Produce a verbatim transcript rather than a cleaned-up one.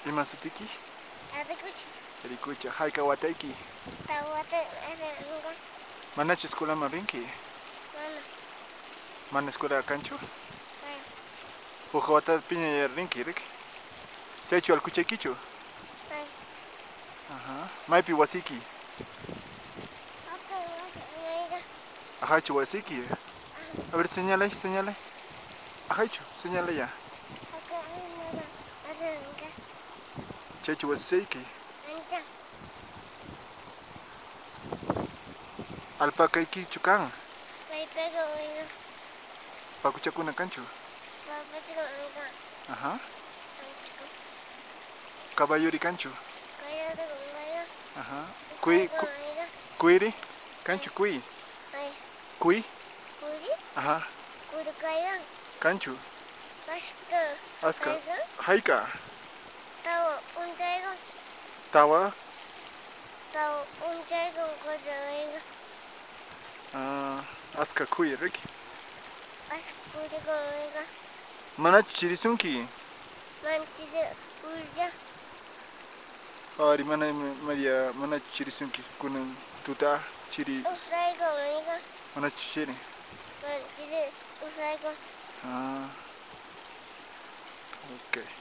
Imasutiki? Adikucha. Rikucha. Haika wataiki. Tawate asenga. Manachi escuela marinki. Mana. Mana escuela cancho. Ay. Ojo wata piña rinki rik. Chachu al kuchekichu. Ay. Ajá. Maipi wasiki. Okay, okay. Ajachu wasiki. A ver, señala, señala. Ajachu, señala ya. Chachu wasiki. Ancha. Alpaca iki chukan. May pego nga. Pakuchakuna cancho. Papachiko nga. Ajá. Anchiko. Caballo cancho. Kaya to nga. Ajá. Kui, ku, kuiri. Cancho kui. Ay. Kui. Kuri? Ajá. Kuri kaya. Cancho. Aska. Aska. Haika. Tao untaigo. Tawa. Tao untaigo kosa. Ah, aska kui rik. Aska kuri kosa. Mana chirisunki. Manchide urja. Ari mana media mana chirisunki kunang tuta chiri. Usaigo nga. Mana chiri. Manchide usaigo. Ah. Okay.